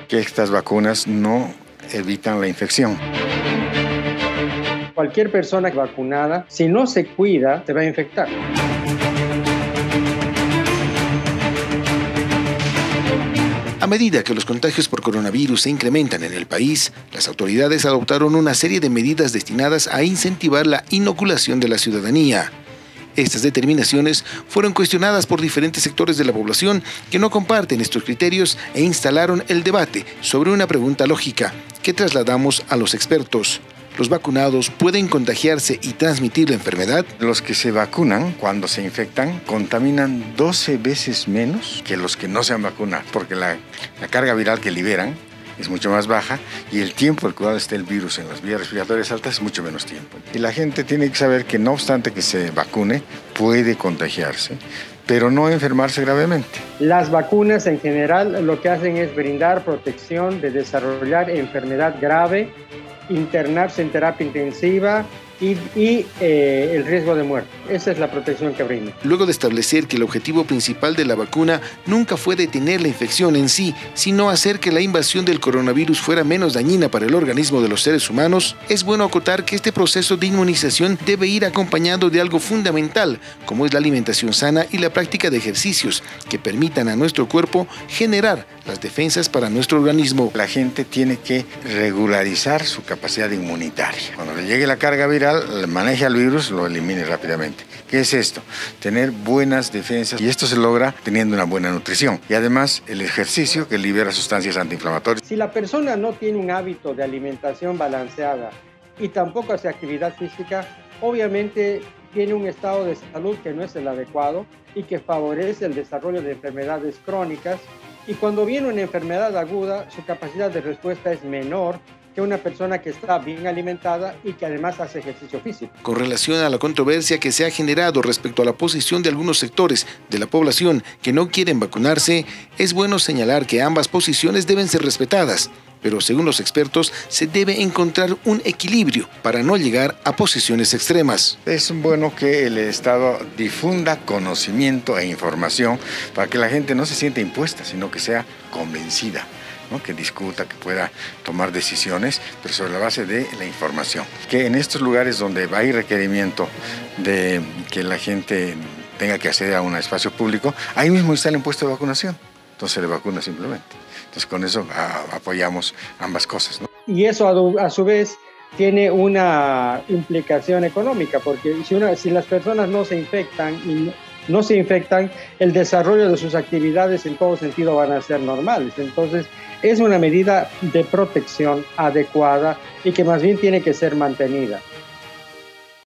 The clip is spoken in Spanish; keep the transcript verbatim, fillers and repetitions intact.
que estas vacunas no evitan la infección. Cualquier persona vacunada, si no se cuida, se va a infectar. A medida que los contagios por coronavirus se incrementan en el país, las autoridades adoptaron una serie de medidas destinadas a incentivar la inoculación de la ciudadanía. Estas determinaciones fueron cuestionadas por diferentes sectores de la población que no comparten estos criterios e instalaron el debate sobre una pregunta lógica que trasladamos a los expertos. ¿Los vacunados pueden contagiarse y transmitir la enfermedad? Los que se vacunan, cuando se infectan, contaminan doce veces menos que los que no se han vacunado, porque la, la carga viral que liberan es mucho más baja y el tiempo al cual está el virus en las vías respiratorias altas es mucho menos tiempo. Y la gente tiene que saber que no obstante que se vacune, puede contagiarse, pero no enfermarse gravemente. Las vacunas en general lo que hacen es brindar protección de desarrollar enfermedad grave, internarse en terapia intensiva y, y eh, el riesgo de muerte. Esa es la protección que brinda. Luego de establecer que el objetivo principal de la vacuna nunca fue detener la infección en sí, sino hacer que la invasión del coronavirus fuera menos dañina para el organismo de los seres humanos, es bueno acotar que este proceso de inmunización debe ir acompañado de algo fundamental, como es la alimentación sana y la práctica de ejercicios que permitan a nuestro cuerpo generar las defensas para nuestro organismo. La gente tiene que regularizar su capacidad inmunitaria. Cuando le llegue la carga viral, maneje al virus, lo elimine rápidamente. ¿Qué es esto? Tener buenas defensas, y esto se logra teniendo una buena nutrición y además el ejercicio que libera sustancias antiinflamatorias. Si la persona no tiene un hábito de alimentación balanceada y tampoco hace actividad física, obviamente tiene un estado de salud que no es el adecuado y que favorece el desarrollo de enfermedades crónicas, y cuando viene una enfermedad aguda, su capacidad de respuesta es menor que una persona que está bien alimentada y que además hace ejercicio físico. Con relación a la controversia que se ha generado respecto a la posición de algunos sectores de la población que no quieren vacunarse, es bueno señalar que ambas posiciones deben ser respetadas, pero según los expertos se debe encontrar un equilibrio para no llegar a posiciones extremas. Es bueno que el Estado difunda conocimiento e información para que la gente no se sienta impuesta, sino que sea convencida, ¿no? Que discuta, que pueda tomar decisiones, pero sobre la base de la información. Que en estos lugares donde hay requerimiento de que la gente tenga que acceder a un espacio público, ahí mismo está el puesto de vacunación, entonces se le vacuna simplemente. Entonces con eso a, apoyamos ambas cosas, ¿no? Y eso a, a su vez tiene una implicación económica, porque si, una, si las personas no se infectan y no se infectan, el desarrollo de sus actividades en todo sentido van a ser normales. Entonces es una medida de protección adecuada y que más bien tiene que ser mantenida.